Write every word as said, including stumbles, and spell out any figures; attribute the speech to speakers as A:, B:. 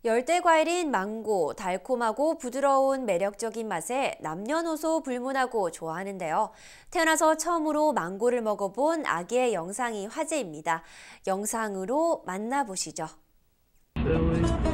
A: 열대 과일인 망고, 달콤하고 부드러운 매력적인 맛에 남녀노소 불문하고 좋아하는데요. 태어나서 처음으로 망고를 먹어본 아기의 영상이 화제입니다. 영상으로 만나보시죠.
B: Really?